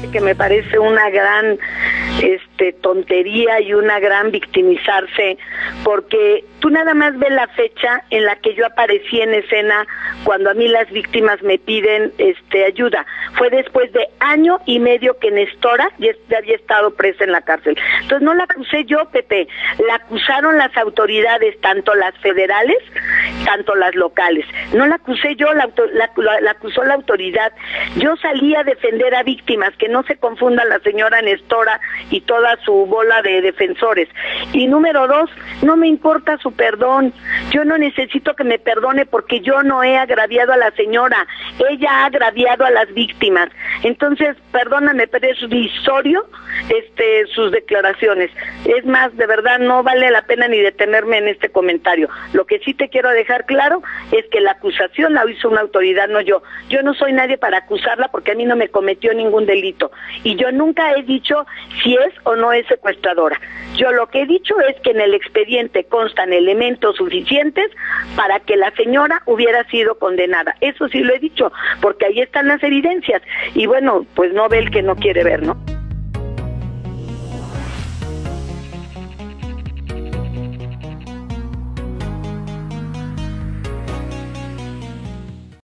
sí que me parece una gran tontería y una gran victimizarse, porque tú nada más ves la fecha en la que yo aparecí en escena cuando a mí las víctimas me piden ayuda. Fue después de 1.5 años que Nestora ya había estado presa en la cárcel. Entonces no la acusé yo, Pepe, la acusaron las autoridades, tanto las federales, tanto las locales. No la acusé yo, la acusó la autoridad. Yo salí a defender a víctimas, que no se confunda la señora Nestora y toda su bola de defensores. Y número 2, no me importa su perdón. Yo no necesito que me perdone porque yo no he agraviado a la señora. Ella ha agraviado a las víctimas. Entonces, perdóname, pero es risorio sus declaraciones. Es más, de verdad, no vale la pena ni detenerme en este comentario. Lo que sí te quiero dejar claro es que la acusación la hizo una autoridad, no yo. Yo no soy nadie para acusarla porque a mí no me cometió ningún delito. Y yo nunca he dicho si es o no es secuestradora. Yo lo que he dicho es que en el expediente constan elementos suficientes para que la señora hubiera sido condenada. Eso sí lo he dicho, porque ahí están las evidencias. Y bueno, pues no ve el que no quiere ver, ¿no?